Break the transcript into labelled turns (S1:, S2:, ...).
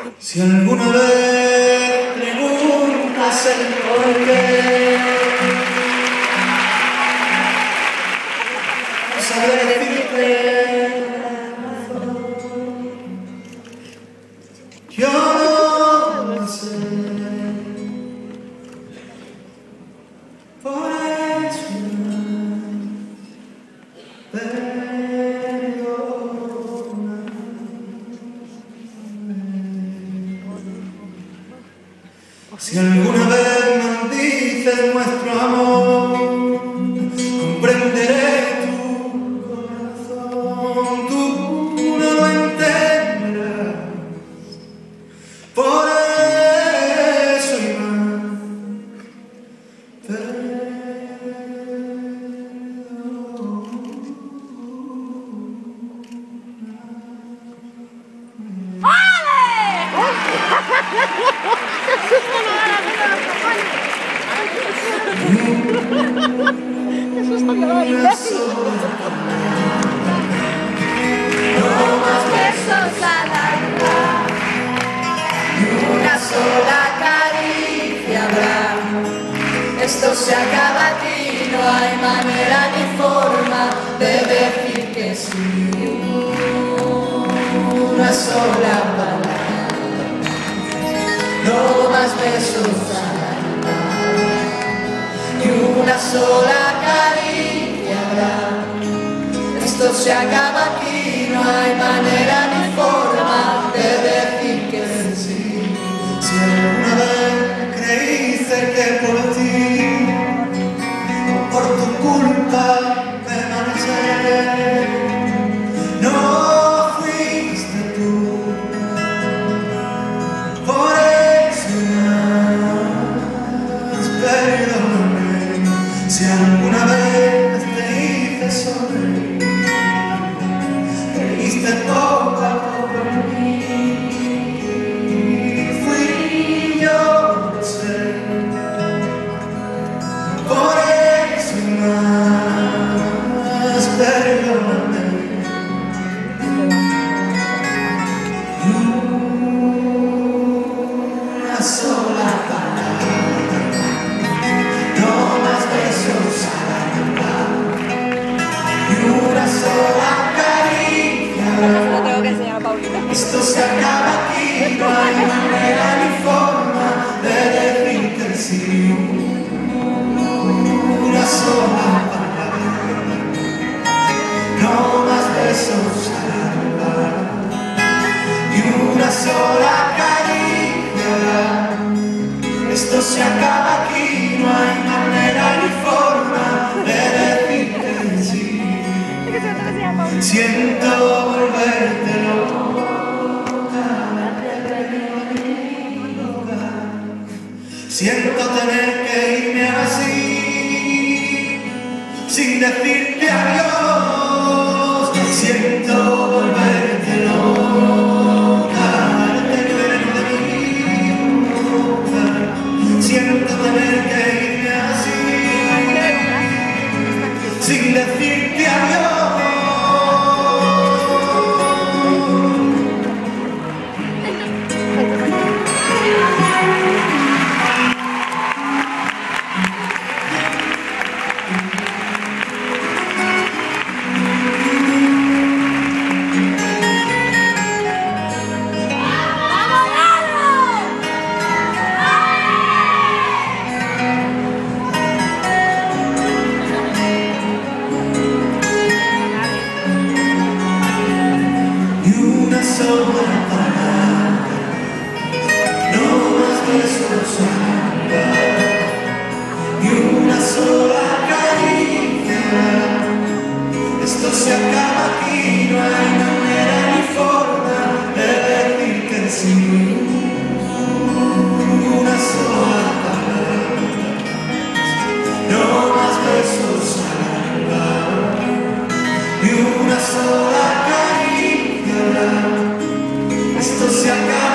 S1: Si alguna vez preguntas el porqué, no sabré decirte la razón. Yo no lo sé, por eso si alguna vez maldices nuestro amor, comprenderé tu corazón, tú no lo entenderás. Por eso, Iván,
S2: ¡Qué susto que doy!
S3: No más besos al alma, y una sola caricia habrá. Esto se acaba aquí, no hay manera ni forma de decir que sí. Una sola palabra, no más besos al alma, y una sola caricia habrá. Esto se acaba aquí, no hay manera ni forma de decir que sí.
S1: si alguna vez creíste que por ti o por tu culpa me marché, no fuiste tú. Por eso más, perdóname si alguna vez te hice sonreír. Creíste poco a poco en mí, fui yo, lo sé. Por eso más, perdóname. Una sola palabra, no más besos al alma, y una sola
S2: Lo tengo que enseñar a Paulita.
S1: esto se acaba aquí, no hay manera ni forma de decir que sí. Una sola palabra, no más besos al alma, y una sola caricia. Esto se acaba aquí, no hay manera ni forma de decir que sí. Siento volverte loca, siento tener que irme así, sin decirte adiós. Siento volverte loca, darte el veneno de mi boca. Siento tener que irme así, sin decirte adiós. Una sola palabra, no más besos al alma, y una sola caricia. Esto se acaba aquí, no hay manera ni forma de decir que sí. Una sola palabra, no más besos al alma, y una sola caricia. Esto se acaba.